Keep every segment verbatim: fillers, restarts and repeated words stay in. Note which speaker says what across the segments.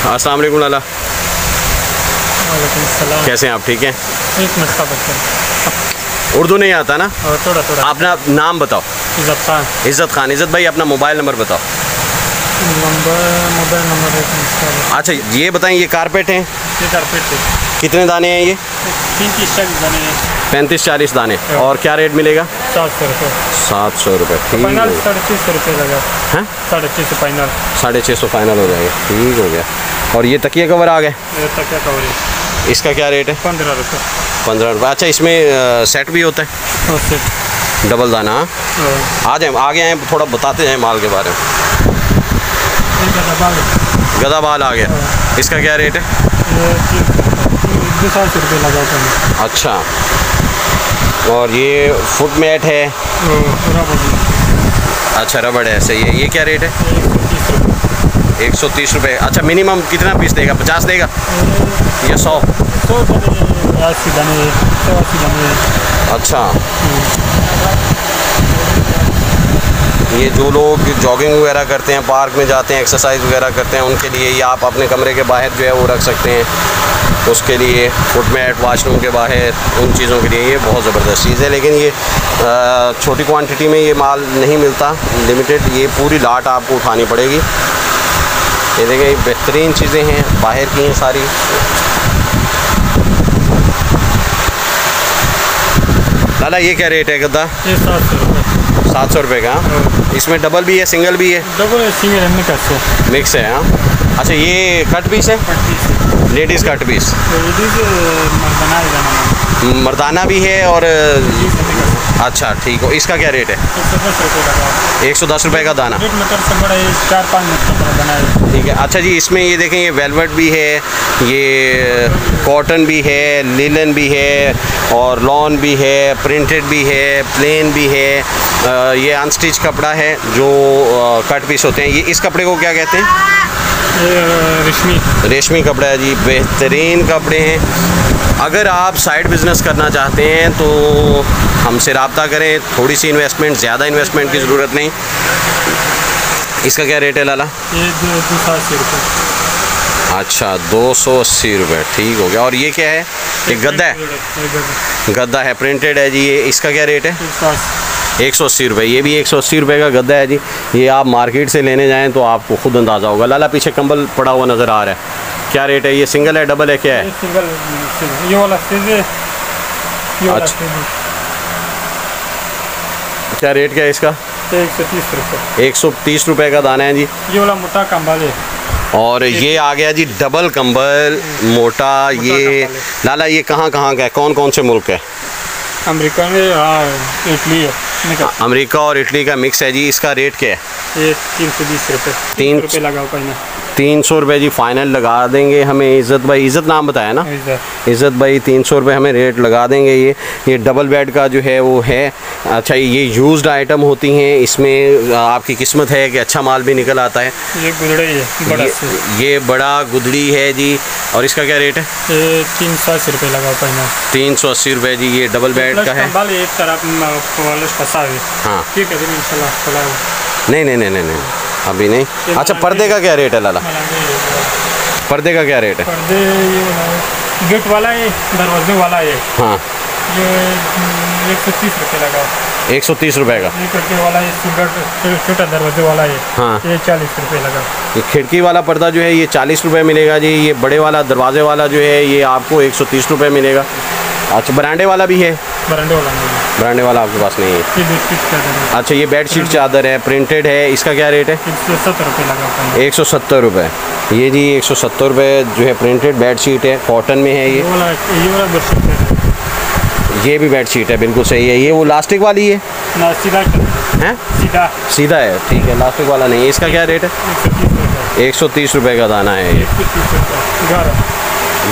Speaker 1: अस्सलाम वालेकुम लाला।
Speaker 2: वालेकुम सलाम।
Speaker 1: कैसे हैं आप? ठीक हैं?
Speaker 2: एक मिनट का बच्चा।
Speaker 1: उर्दू नहीं आता ना?
Speaker 2: और थोड़ा थोड़ा।
Speaker 1: अपना नाम बताओ।
Speaker 2: इज़्ज़त खान।
Speaker 1: इज़्ज़त खान। इज़्ज़त भाई अपना मोबाइल नंबर बताओ।
Speaker 2: नंबर मोबाइल नंबर है।
Speaker 1: अच्छा ये बताएं, ये कारपेट हैं?
Speaker 2: ये कारपेट है।
Speaker 1: कितने दाने हैं ये?
Speaker 2: पैंतीस चालीस दाने हैं।
Speaker 1: पैंतीस चालीस दाने। और क्या रेट मिलेगा?
Speaker 2: सात सौ रुपये।
Speaker 1: सात सौ रुपये ठीक
Speaker 2: फाइनल
Speaker 1: है।
Speaker 2: साढ़े छः सौ रुपये लगा।
Speaker 1: हैं?
Speaker 2: साढ़े छः सौ फाइनल।
Speaker 1: साढ़े छः सौ फाइनल हो जाएगा। ठीक हो गया। और ये तकिया कवर आ गए,
Speaker 2: ये तक क्या कवर है?
Speaker 1: इसका क्या रेट है?
Speaker 2: पंद्रह रुपये।
Speaker 1: पंद्रह रुपये। अच्छा इसमें आ, सेट भी होता है?
Speaker 2: और सेट
Speaker 1: डबल दाना। हाँ आ जाए, आगे आए थोड़ा बताते हैं माल के बारे में। गदा बाल आ गया, इसका क्या रेट है?
Speaker 2: दो सौ रुपये लगा था।
Speaker 1: अच्छा, और ये फुट मैट है? अच्छा रबड़ है, सही है। ये क्या रेट है? एक सौ तीस रुपये। अच्छा मिनिमम कितना पीस देगा? पचास देगा या सौ?
Speaker 2: सौ अस्सी दाने। सौ अस्सी दाने।
Speaker 1: अच्छा, ये जो लोग जॉगिंग वगैरह करते हैं, पार्क में जाते हैं, एक्सरसाइज वगैरह करते हैं, उनके लिए ये आप अपने कमरे के बाहर जो है वो रख सकते हैं। उसके लिए फुटमैट, वॉशरूम के बाहर, उन चीज़ों के लिए ये बहुत ज़बरदस्त चीज़ है। लेकिन ये छोटी क्वांटिटी में ये माल नहीं मिलता, लिमिटेड। ये पूरी लाट आपको उठानी पड़ेगी। ये देखें, ये बेहतरीन चीज़ें हैं, बाहर की हैं सारी। लाला ये क्या रेट है गद्दा?
Speaker 2: ये सात सौ रुपये।
Speaker 1: सात सौ रुपये का। इसमें डबल भी है, सिंगल भी है?
Speaker 2: डबल है, सिंगल है, मिक्स है।
Speaker 1: मिक्स है। हाँ अच्छा, ये कट पीस है?
Speaker 2: Cut piece.
Speaker 1: Ladies cut piece.
Speaker 2: Ladies मर्दाना है जाना।
Speaker 1: मर्दाना भी है और अच्छा ठीक हो। इसका क्या रेट है? एक सौ दस रुपये का दाना।
Speaker 2: एक मीटर से बड़ा है, चार पाँच मीटर का बना है।
Speaker 1: ठीक है। अच्छा जी, इसमें ये देखें, ये वेलवेट भी है, ये कॉटन भी है, लिलन भी है, और लॉन भी है, प्रिंटेड भी है, प्लेन भी है। ये अनस्टिच कपड़ा है जो कट पीस होते हैं। ये इस कपड़े को क्या कहते हैं?
Speaker 2: रेशमी।
Speaker 1: रेशमी कपड़ा है जी, बेहतरीन कपड़े हैं। अगर आप साइड बिज़नेस करना चाहते हैं तो हमसे रब्ता करें। थोड़ी सी इन्वेस्टमेंट, ज़्यादा इन्वेस्टमेंट की ज़रूरत नहीं। इसका क्या रेट है लाला?
Speaker 2: ये दो सौ अस्सी रुपये।
Speaker 1: अच्छा, दो सौ अस्सी रुपये ठीक हो गया। और ये क्या है? ये गद्दा है? गद्दा है, प्रिंटेड है जी। ये इसका क्या रेट है? एक सौ अस्सी रुपये। ये भी एक सौ अस्सी रुपये का गद्दा है जी। ये आप मार्केट से लेने जाएं तो आपको खुद अंदाज़ा होगा। लाला पीछे कंबल पड़ा हुआ नज़र आ रहा है, क्या रेट है? ये सिंगल है, डबल है, क्या है?
Speaker 2: सिंगल। ये वाला सीधे।
Speaker 1: अच्छा, क्या रेट क्या है इसका?
Speaker 2: एक सौ तीस रुपये।
Speaker 1: एक सौ तीस रुपये का दाना है जी।
Speaker 2: ये वाला मोटा कंबल है।
Speaker 1: और ये आ गया जी डबल कंबल, मोटा। ये लाला ये कहाँ कहाँ का है, कौन कौन से मुल्क है?
Speaker 2: अमेरिका में, हाँ इटली है।
Speaker 1: अमेरिका और इटली का मिक्स है जी। इसका रेट क्या है?
Speaker 2: ये तीन सौ बीस रुपये।
Speaker 1: तीन
Speaker 2: रुपये लगाओ पहले।
Speaker 1: तीन सौ रुपये जी फाइनल लगा देंगे हमें। इज़्ज़त भाई, इज़्ज़त नाम बताया ना? इज़्ज़त भाई तीन सौ रुपये हमें रेट लगा देंगे। ये ये डबल बेड का जो है वो है। अच्छा, ये यूज्ड आइटम होती हैं, इसमें आपकी किस्मत है कि अच्छा माल भी निकल आता है।
Speaker 2: ये गुदड़ी है बड़ा
Speaker 1: ये, ये बड़ा गुदड़ी है जी। और इसका क्या रेट है?
Speaker 2: ये तीन सौ अस्सी रुपये लगाओ पहले।
Speaker 1: तीन सौ अस्सी रुपये जी। ये डबल बेड का है।
Speaker 2: एक तरफ फंसा है।
Speaker 1: हाँ
Speaker 2: ठीक है, इंशाल्लाह।
Speaker 1: नहीं नहीं नहीं नहीं नहीं अभी नहीं। अच्छा, पर्दे का क्या रेट है लाला? पर्दे का क्या रेट है?
Speaker 2: पर्दे ये गेट वाला है, दरवाजे वाला है।
Speaker 1: हाँ,
Speaker 2: ये एक सौ तीस रुपये लगा।
Speaker 1: एक सौ तीस रुपये का।
Speaker 2: ये खिड़की वाला है, सिंगल छोटा दरवाजे वाला है।
Speaker 1: हाँ,
Speaker 2: ये चालीस रुपये लगा।
Speaker 1: ये खिड़की वाला पर्दा जो है ये चालीस रुपये मिलेगा जी। ये बड़े वाला दरवाजे वाला जो है ये आपको एक सौ तीस रुपये मिलेगा। अच्छा, बरांडे वाला भी है?
Speaker 2: बरांडे वाला नहीं है।
Speaker 1: बरांडे वाला आपके पास नहीं है?
Speaker 2: ये बेडशीट चादर है।
Speaker 1: अच्छा, ये बेडशीट चादर है, प्रिंटेड है। इसका क्या रेट है?
Speaker 2: एक सौ सत्तर रुपये लगा।
Speaker 1: एक सौ सत्तर रुपये। ये जी एक सौ सत्तर रुपये जो है प्रिंटेड बेडशीट है, कॉटन में है। ये
Speaker 2: वाला ये वाला बेडशीट है।
Speaker 1: ये भी बेडशीट है, बिल्कुल सही है। ये वो लास्टिक वाली है
Speaker 2: ना? सीधा
Speaker 1: है,
Speaker 2: सीधा
Speaker 1: सीधा है। ठीक है, लास्टिक वाला नहीं है। इसका क्या रेट है?
Speaker 2: एक सौ तीस रुपये।
Speaker 1: एक सौ तीस रुपये का दाना है ये।
Speaker 2: गरम।
Speaker 1: गरम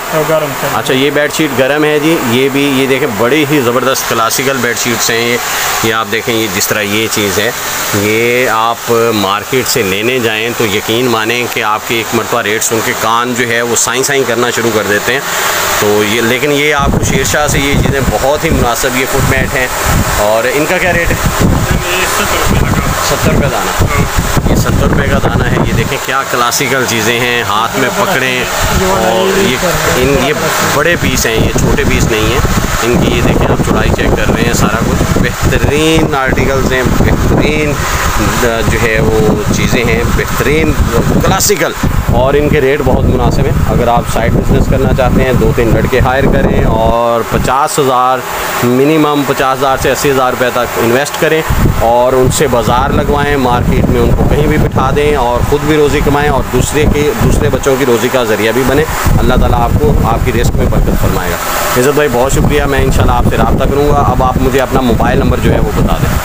Speaker 2: और गर्म है।
Speaker 1: अच्छा, ये बेडशीट गर्म है जी। ये भी ये देखें, बड़ी ही ज़बरदस्त क्लासिकल बेडशीट्स हैं ये ये आप देखें, ये जिस तरह ये चीज़ है, ये आप मार्केट से लेने जाएं तो यकीन मानें कि आपके एक मरतबा रेट सुन के कान जो है वो साई साई करना शुरू कर देते हैं। तो ये लेकिन ये आपको शेरशाह से ये चीज़ें बहुत ही मुनासिब ये फुट मैट हैं। और इनका क्या रेट है? सत्तर रुपये दाना। ये सत्तर रुपये का दाना है। ये देखें क्या क्लासिकल चीज़ें हैं, हाथ में पकड़ें। और ये इन ये बड़े पीस हैं, ये छोटे पीस नहीं हैं इनकी। ये देखें, आप चौड़ाई चेक कर रहे हैं, सारा कुछ बेहतरीन आर्टिकल्स हैं, बेहतरीन जो है वो चीज़ें हैं, बेहतरीन क्लासिकल। और इनके रेट बहुत मुनासिब हैं। अगर आप साइड बिजनेस करना चाहते हैं, दो तीन लड़के हायर करें और पचास हज़ार मिनिमम पचास हज़ार से अस्सी हज़ार रुपये तक इन्वेस्ट करें और उनसे बाज़ार लगवाएं, मार्केट में उनको कहीं भी बिठा दें और ख़ुद भी रोज़ी कमाएं और दूसरे के दूसरे बच्चों की रोज़ी का ज़रिया भी बने। अल्लाह ताला आपको आपकी रिस्क में बरकत फरमाएगा। इज़्ज़त भाई बहुत शुक्रिया, मैं इंशाल्लाह आपसे रब्ता करूँगा। अब आप मुझे अपना मोबाइल नंबर जो है वो बता दें।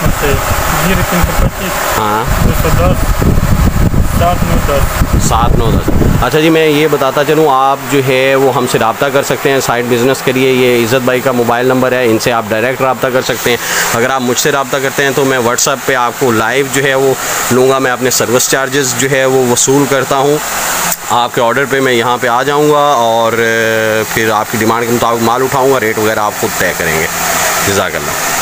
Speaker 1: हाँ,
Speaker 2: सात नौ दस
Speaker 1: सात नौ दस। अच्छा जी, मैं ये बताता चलूँ, आप जो है वो हमसे रब्ता कर सकते हैं साइड बिज़नेस के लिए। ये इज़्ज़त भाई का मोबाइल नंबर है, इनसे आप डायरेक्ट रब्ता कर सकते हैं। अगर आप मुझसे रब्ता करते हैं तो मैं व्हाट्सएप पे आपको लाइव जो है वो लूँगा। मैं अपने सर्विस चार्जेस जो है वो वसूल करता हूँ। आपके ऑर्डर पे मैं यहाँ पे आ जाऊँगा और फिर आपकी डिमांड के मुताबिक माल उठाऊँगा। रेट वगैरह आप खुद तय करेंगे। जज़ाकल्लाह।